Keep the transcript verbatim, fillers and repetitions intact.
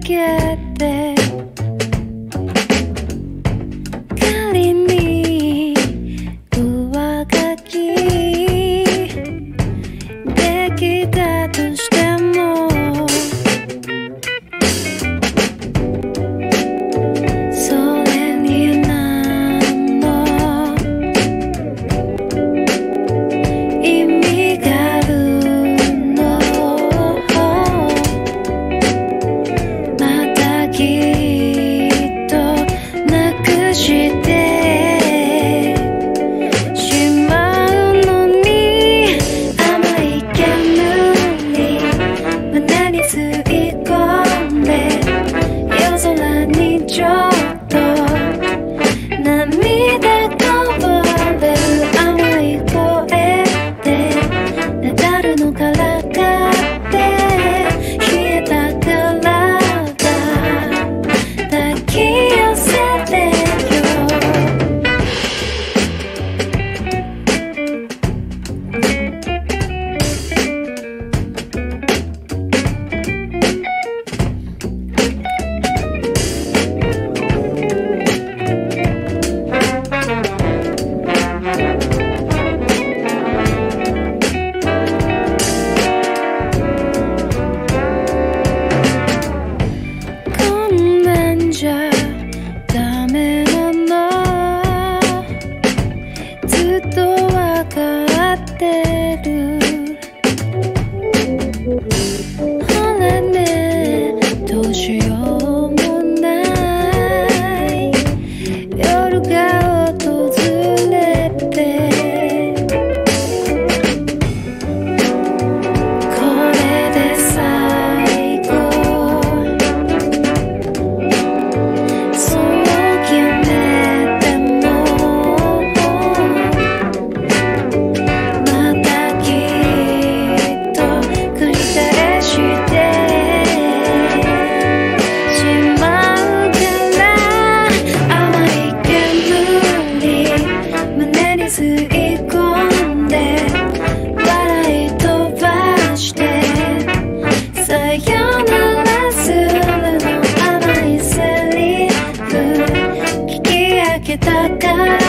けて仮に上書きできたとしてもそれに何の意味があるのまたきっとなくしてしまうのに甘い煙胸に吸い込んで夜空にちょっと涙こぼれる甘い声でなだるのからかって冷えた体抱き寄せてよこんなんじゃダメなのずっとわかってるほらねどうしようもない夜が訪れてこれで最後そう決めてもまたきっと繰り返してしまうから甘い煙胸に吸い込んで笑い飛ばしてさよならするの甘いセリフ聞き上げたから